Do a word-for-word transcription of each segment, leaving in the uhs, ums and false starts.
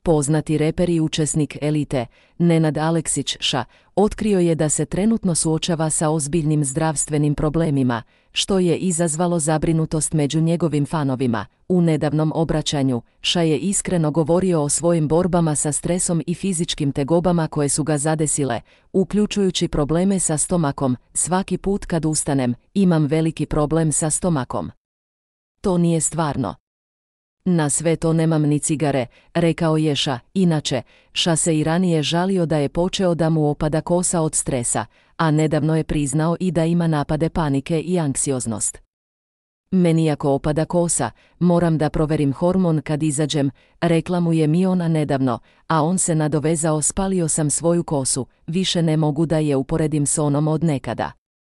Poznati reper i učesnik Elite, Nenad Aleksić Ša, otkrio je da se trenutno suočava sa ozbiljnim zdravstvenim problemima, što je izazvalo zabrinutost među njegovim fanovima. U nedavnom obraćanju, Ša je iskreno govorio o svojim borbama sa stresom i fizičkim tegobama koje su ga zadesile, uključujući probleme sa stomakom. Svaki put kad ustanem, imam veliki problem sa stomakom. To nije stvarno. Na sve to nemam ni cigare, rekao je Ša. Inače, Ša se i ranije žalio da je počeo da mu opada kosa od stresa, a nedavno je priznao i da ima napade panike i anksioznost. Meni ako opada kosa, moram da proverim hormon kad izađem, rekla mu je Miona nedavno, a on se nadovezao: spalio sam svoju kosu, više ne mogu da je uporedim s onom od nekada.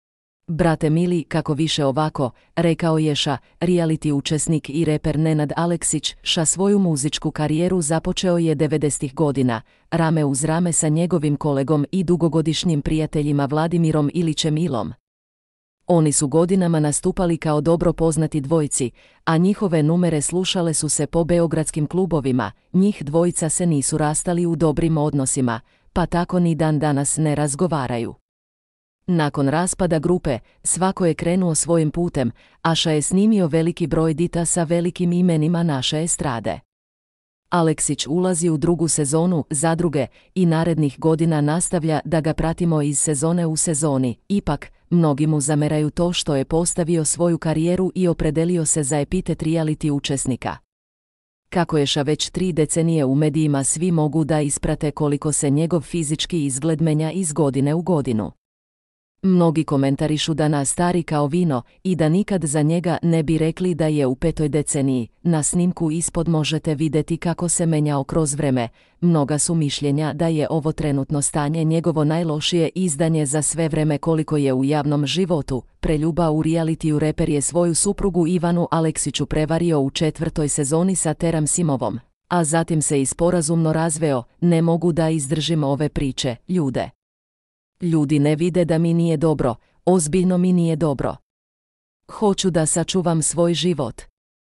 Brate mili, kako više ovako, rekao je Ša. Reality učesnik i reper Nenad Aleksić Ša svoju muzičku karijeru započeo je devedesetih godina, rame uz rame sa njegovim kolegom i dugogodišnjim prijateljima Vladimirom Ilićem Ilom. Oni su godinama nastupali kao dobro poznati dvojci, a njihove numere slušale su se po beogradskim klubovima. Njih dvojica se nisu rastali u dobrim odnosima, pa tako ni dan danas ne razgovaraju. Nakon raspada grupe, svako je krenuo svojim putem, a Ša je snimio veliki broj dita sa velikim imenima naše estrade. Aleksić ulazi u drugu sezonu Zadruge i narednih godina nastavlja da ga pratimo iz sezone u sezoni. Ipak, mnogi mu zameraju to što je postavio svoju karijeru i opredelio se za epitet reality učesnika. Kako je Ša već tri decenije u medijima, svi mogu da isprate koliko se njegov fizički izgled menja iz godine u godinu. Mnogi komentarišu da na stari kao vino i da nikad za njega ne bi rekli da je u petoj deceniji. Na snimku ispod možete vidjeti kako se menjao kroz vreme. Mnoga su mišljenja da je ovo trenutno stanje njegovo najlošije izdanje za sve vreme koliko je u javnom životu. Preljuba u realitiju reper je svoju suprugu Ivanu Aleksiću prevario u četvrtoj sezoni sa Teram Simovom, a zatim se i sporazumno razveo. Ne mogu da izdržim ove priče, ljude. Ljudi ne vide da mi nije dobro, ozbiljno mi nije dobro. Hoću da sačuvam svoj život.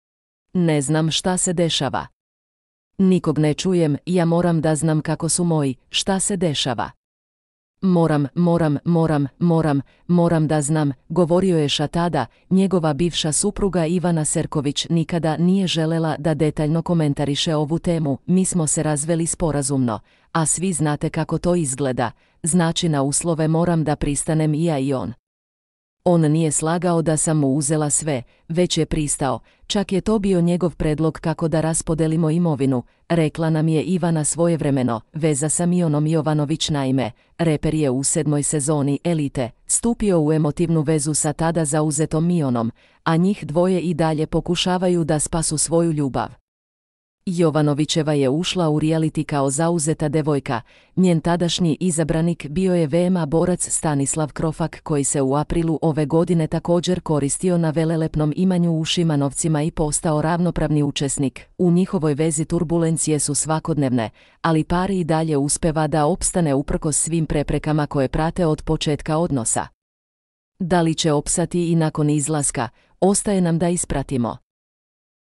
Ne znam šta se dešava. Nikog ne čujem, ja moram da znam kako su moji, šta se dešava. Moram, moram, moram, moram, moram da znam, govorio je Ša tada. Njegova bivša supruga Ivana Serković nikada nije želela da detaljno komentariše ovu temu. Mi smo se razveli sporazumno, a svi znate kako to izgleda, znači na uslove moram da pristanem i ja i on. On nije slagao da sam mu uzela sve, već je pristao, čak je to bio njegov predlog kako da raspodelimo imovinu, rekla nam je Ivana svojevremeno. Veza sa Mionom Jovanović. Naime, reper je u sedmoj sezoni Elite stupio u emotivnu vezu sa tada zauzetom Mionom, a njih dvoje i dalje pokušavaju da spasu svoju ljubav. Jovanovićeva je ušla u reality kao zauzeta devojka, njen tadašnji izabranik bio je V M A borac Stanislav Krofak, koji se u aprilu ove godine također koristio na velelepnom imanju u Šimanovcima i postao ravnopravni učesnik. U njihovoj vezi turbulencije su svakodnevne, ali par i dalje uspeva da opstane uprkos svim preprekama koje prate od početka odnosa. Da li će opstati i nakon izlaska, ostaje nam da ispratimo.